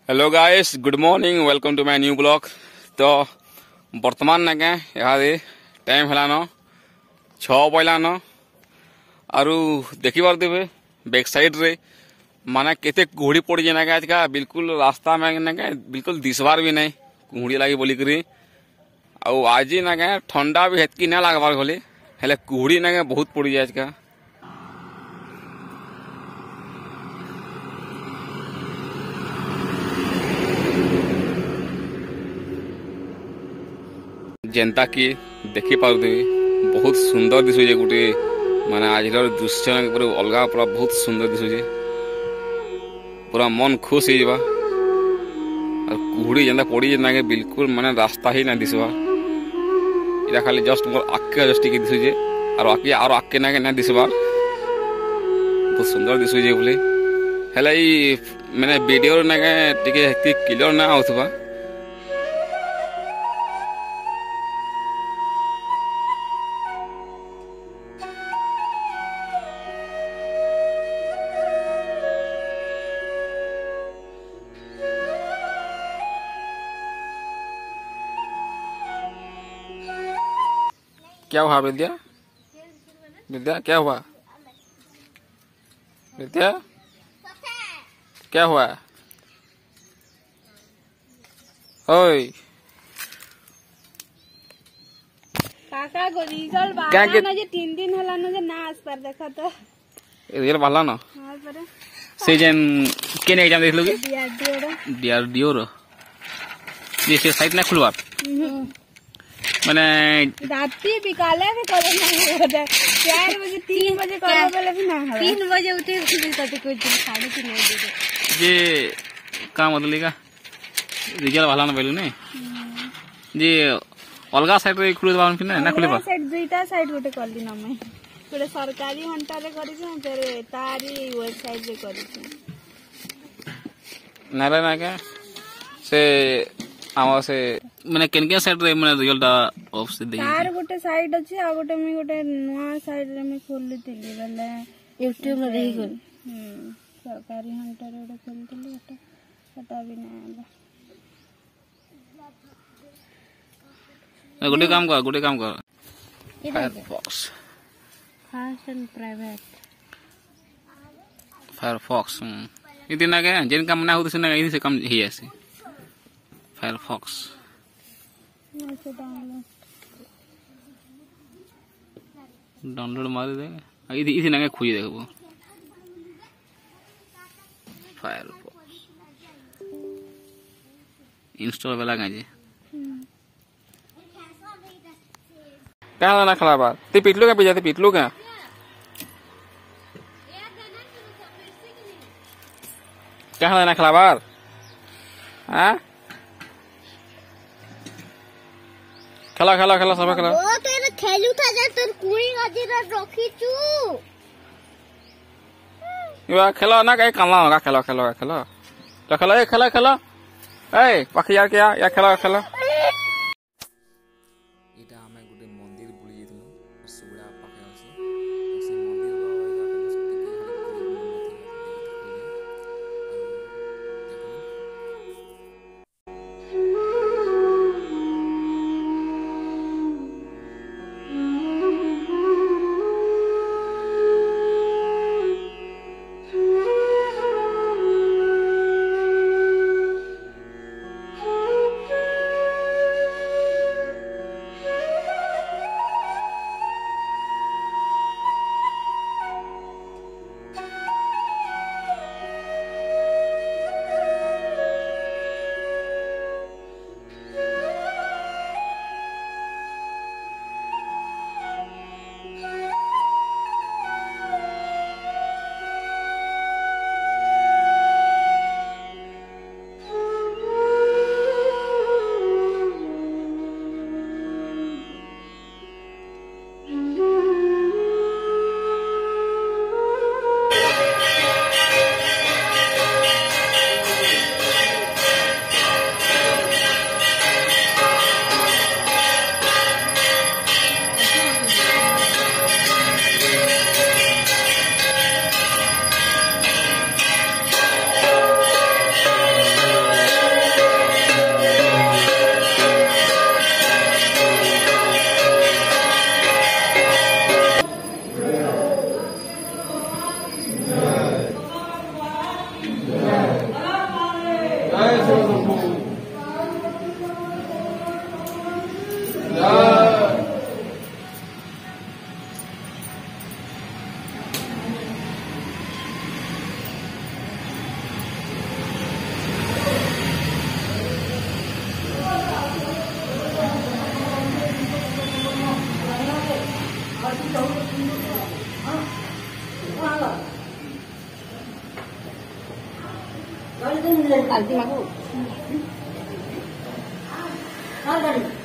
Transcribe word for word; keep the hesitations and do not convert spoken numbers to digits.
Hello guys, good morning, welcome to my new blog. तो बर्तमान ना क्या यहाँ टाइम है छः पहलान आरु देखी पारे बैक साइड रे माने केते कुहुड़ी पड़ी जाए ना क्या बिल्कुल रास्ता में ना क्या बिल्कुल दिशबार भी नहीं कुहुड़ी लगी बोलिकी आज ना क्या ठंडा भी हेतकी ना लगवार बोली हेले कुहुड़ी ना क्या बहुत पड़ी जाए क्या जेनता कि देखी पारे बहुत सुंदर दिशुचे गोटे माने आज दृश्य पूरा अलग पूरा बहुत सुंदर दिशुचे पूरा मन खुश हो कुहुड़ी जेनता पड़ी जेना के बिल्कुल माने रास्ता ही ना दिशवा इटा खाली जस्ट मोर आके जस्ट टिके दिशुचे और आके और आके ना के ना दिशवा बहुत सुंदर दिशुचे बोले हेले ई माने वीडियो ना के टिके हेती क्लियर ना आउथबा। क्या हुआ विद्या? विद्या क्या हुआ? विद्या क्या हुआ? ओए काका को रिजल्ट बाला ना जे तीन दिन होला ना जे ना आस पर देखा तो रिजल्ट बाला ना हां पर से जन केने एग्जाम देख लोगे डीआरडीओ रो डीआरडीओ रो ये से साइट ना खुलवा माने राती बिकाले भी करे नहीं हो जाए चार बजे तीन बजे करे बोले भी ना हो तीन बजे उठे फिर कते कोई दिन साढ़े तीन बजे ये काम बदलेगा रिजल्ट वाला ना बेलू नहीं जे अलगा साइड रे खुले बावन फिर ना खुले बा साइड दुईटा साइड गोटे कर दी ना मैं गोटे सरकारी हंटा रे करी छै फिर तारी वेबसाइट रे करी छै नारा ना के से आवा से माने केन केन साइड रे माने रिजल्ट ऑफ से दे तार गोटे साइड अछि आ गोटे में गोटे नया साइड रे में खोलली तिली बेले यूट्यूब में रही गल हम सरकारी हंटा रे गोटे खोलली एटा पता भी ना आला गोटे काम कर गोटे काम कर Firefox fast and private Firefox इति ना के जेन काम ना होत से ना इति से काम ही ऐसे फायरफॉक्स डाउनलोड मार दे इति इति ना खुई देखबो फायरफॉक्स इंस्टॉल वाला गाजे क्या ना खला बात ते पिटलो का पिजाते पिटलो का क्या ना खला बात हां खेला खेला खेला सब खेला ओ तेरे खेलू था जे तोर कुई गाजी रे रखी छु या खेला ना कहीं काला होगा खेला खेला खेला तो खेला ये खेला खेला ए बाकी यार क्या या खेला खेला इटा हमें गुटे मंदिर बुली जेथु सुगड़ा पाके अछि से मंदिर लालती मागू